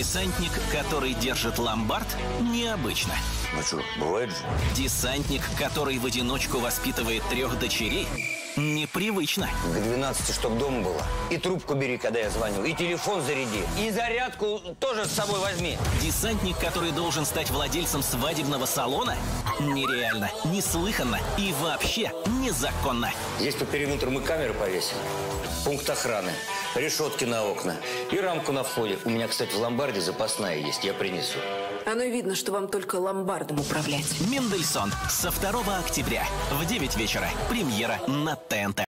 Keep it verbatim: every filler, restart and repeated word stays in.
Десантник, который держит ломбард, необычно. Ну что, бывает же. Десантник, который в одиночку воспитывает трех дочерей, непривычно. К двенадцати чтоб дома было. И трубку бери, когда я звоню, и телефон заряди, и зарядку тоже с собой возьми. Десантник, который должен стать владельцем свадебного салона, нереально, неслыханно и вообще незаконно. Здесь по периметру мы камеры повесим, пункт охраны, решетки на окна и рамку на входе. У меня, кстати, в ломбарде запасная есть, я принесу. Оно и видно, что вам только ломбардом управлять. Мендельсон со второго октября в девять вечера. Премьера на ТНТ.